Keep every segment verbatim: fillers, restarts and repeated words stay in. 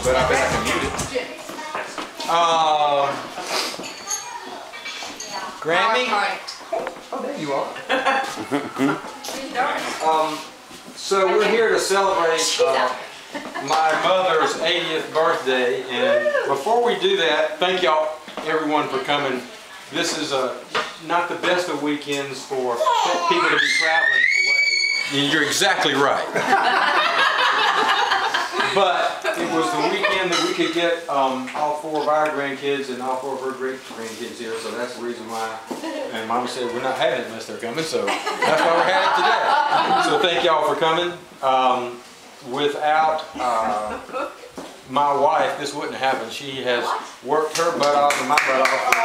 but I bet I can mute it. Uh, Grammy? Oh, there you are. um, so we're here to celebrate uh, my mother's eightieth birthday, and before we do that, thank y'all, everyone, for coming. This is uh, not the best of weekends for people to be traveling away. You're exactly right. But it was the weekend that we could get um, all four of our grandkids and all four of her great-grandkids here, so that's the reason why. And Mama said we're not having it unless they're coming, so that's why we're having it today. So thank y'all for coming. Um, without uh, my wife, this wouldn't have happened. She has worked her butt off and my butt off.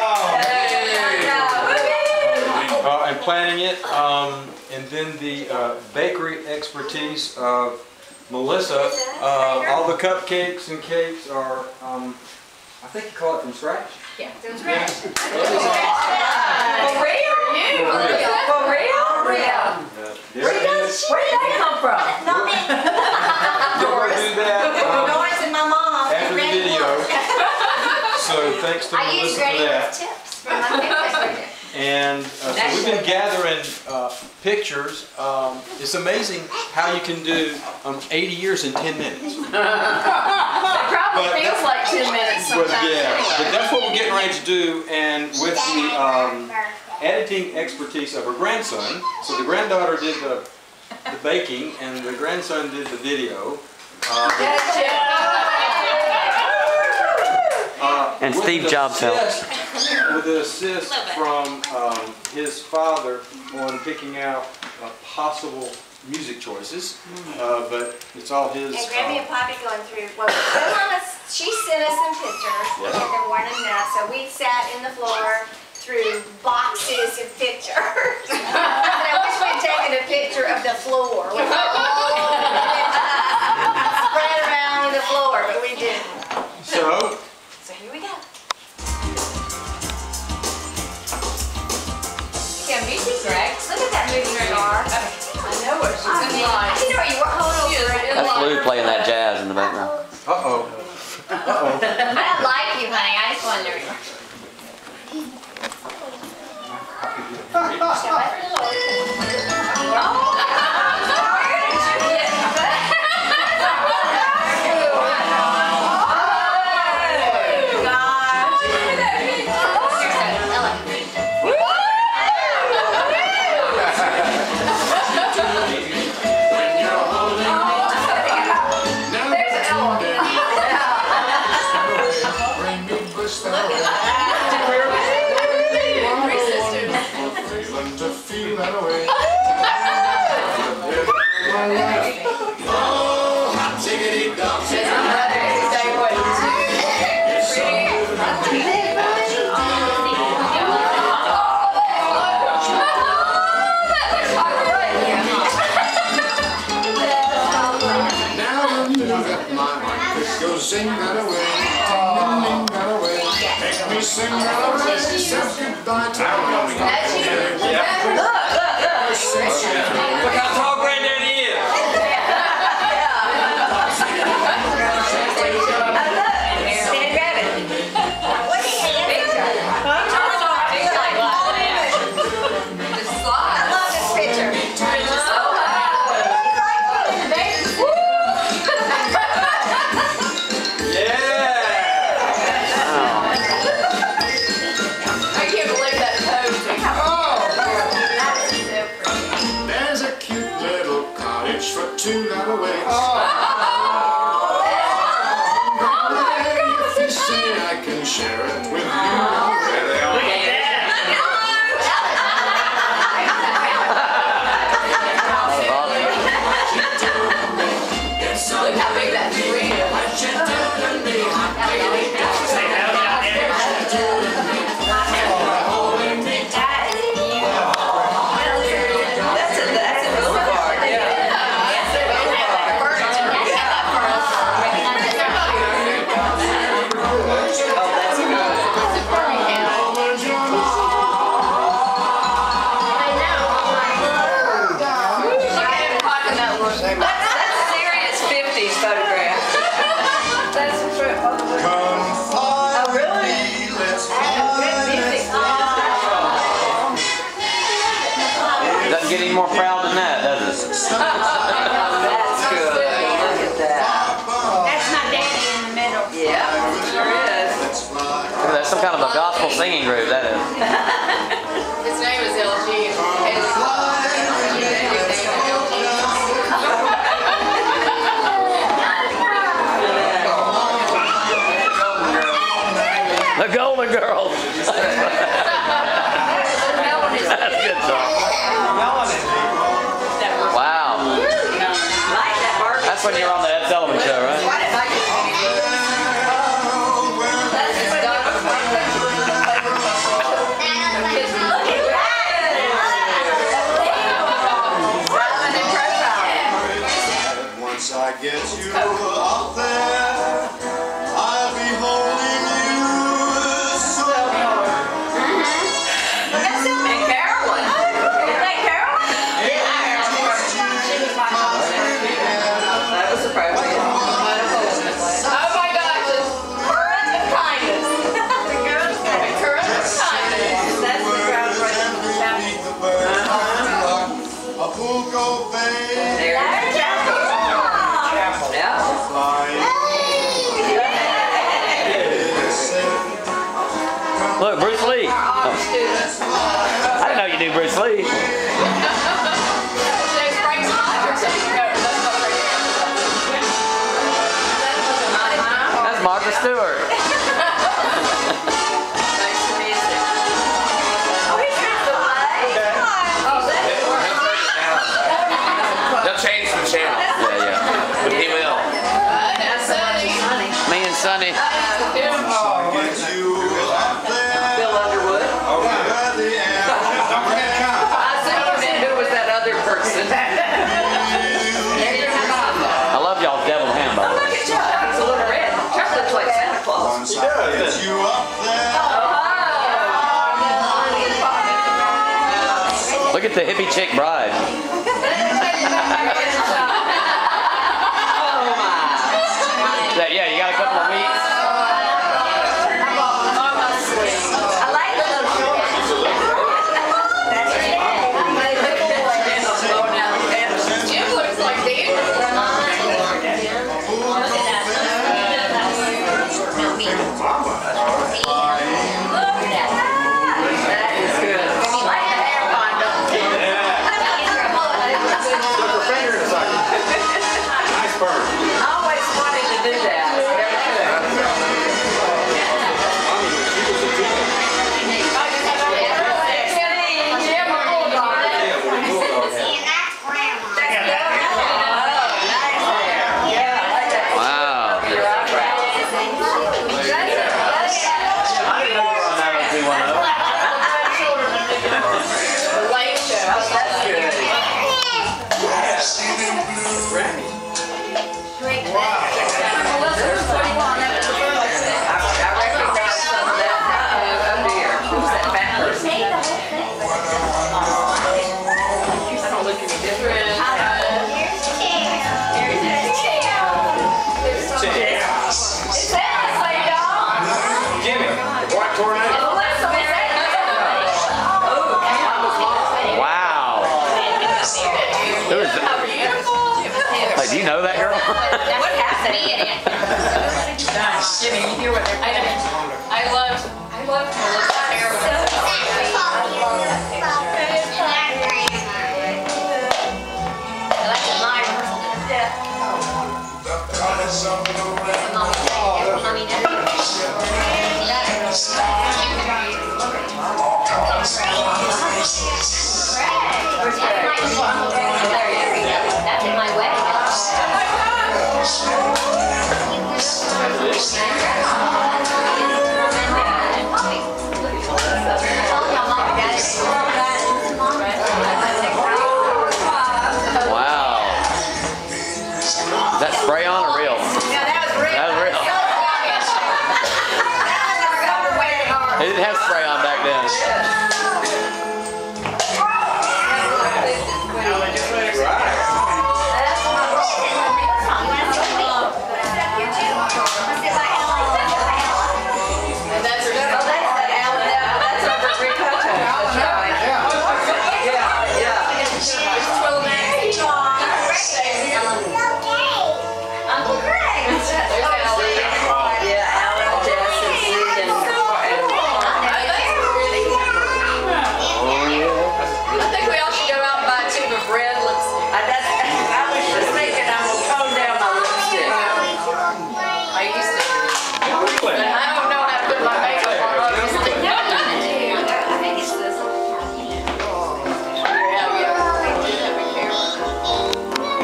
Uh, and planning it, um, and then the uh, bakery expertise of Melissa. Uh, all the cupcakes and cakes are, um, I think you call it from scratch? Yeah, from scratch. For real? For real? For real? Where did that come from? Not me. Doris. Do that, um, Doris and my mom. after the video. So thanks to I use Melissa for that. tips for my family. And uh, so we've been gathering uh, pictures. Um, it's amazing how you can do um, eighty years in ten minutes. It probably But feels like ten minutes But sometimes. yeah, but that's what we're getting ready to do. And with the um, editing expertise of her grandson, so the granddaughter did the, the baking and the grandson did the video. Uh, uh, And Steve Jobs helped. With the assist from um, his father on picking out uh, possible music choices, uh, but it's all his. And Grammy um, and Poppy going through, well, Mama, she sent us some pictures, Yes. and they weren't enough, so we sat in the floor through boxes of pictures. And I wish we'd taken a picture of the floor with all the pictures spread around the floor, but we didn't. So, So here we go. Yeah, music, Greg. Look at that moving star. I know what she's I in mean, line. you know where you were. Hold on. That's Lou playing that jazz in the background. uh-oh. Uh-oh. I don't like you, honey. I just wondered. Sing that away, ding that away, make me sing that away, say goodbye to me. That's you. Look, look, look. Look how tall Granddaddy is. Stand grab it. What do you have? Just slide. I love this picture. I can't believe that pose. There's a cute little cottage for two that away. If you say I can share it with you. There they are. Look how big that tree is. What you do to me? That's a, that's a little part, yeah. Doesn't get any more proud than that, does it? That's good. Look at that. That's my daddy in the middle. Yeah, sure is. Look at that, some kind of a gospel singing group, that is. His name is L G. The Golden Girls. That's a good song. Wow. That's when you're on the Ed Sullivan Show, right? Once I get you up there, I'll be holding you so And Carolyn. Is that Carolyn? That was appropriate. Oh my gosh, it's current of kindness. Current of kindness. That's the groundbreaking of the chapel. beneath the bird. A Pulco Bay. There's the chapel. Yeah. Flying. Look, Bruce Lee. Our Oh, students. I didn't know you knew Bruce Lee. There's Frank Sinatra, so you know that's not right there. That's Martha Stewart. Nice to meet you. Oh, he's got the light. Oh, that's They'll change the channel. Yeah, yeah. He will. That's Sonny. Me and Sonny. Get you up there. Bill Underwood. Where the air. I see you meant who was that other person. I love y'all's deviled ham, by the Look way. at Chuck. He's a little red. Chuck looks like Santa Claus. Once I get you up there. Look at the hippie chick bride. That, yeah, you got a couple of weeks. I like the little shorts. That's your daddy. Jim looks like David. That is good. You like the hair bond, don't you? Stuck her finger in a socket. Nice burn. I always wanted to do that. Never could. Mommy, when she was a kid. Jim, a bulldog. Yeah, when the bulldog had. Wow. Your eyebrows. I didn't know you were on nine oh two one oh. The Late Show. That's good. I recognize some of that. Uh-oh, oh dear. Who's that fat person? I don't look any different. Jimmy, the white tornado. Wow. Who is that? Like, do you know that girl? What happened? Jimmy, you hear what they're I I love, I love Melissa's hair. That's in my wedding.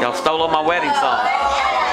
Y'all stole my wedding song.